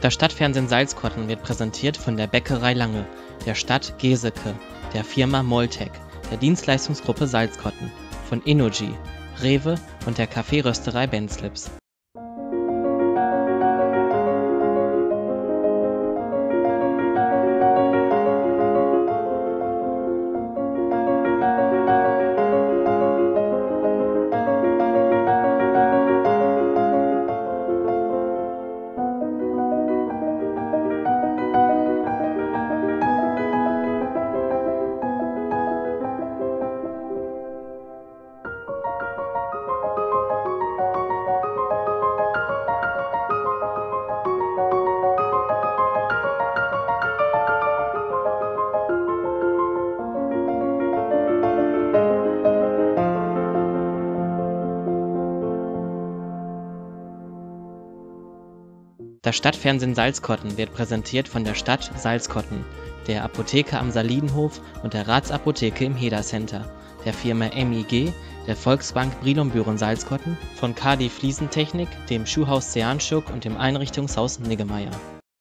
Das Stadtfernsehen Salzkotten wird präsentiert von der Bäckerei Lange, der Stadt Geseke, der Firma Moltec, der Dienstleistungsgruppe Salzkotten, von Innogy, Rewe und der Kaffeerösterei Benzlips. Das Stadtfernsehen Salzkotten wird präsentiert von der Stadt Salzkotten, der Apotheke am Salidenhof und der Ratsapotheke im Heda Center, der Firma MIG, der Volksbank Brilon Büren Salzkotten, von KD Fliesentechnik, dem Schuhhaus Zeanschuk und dem Einrichtungshaus Niggemeier.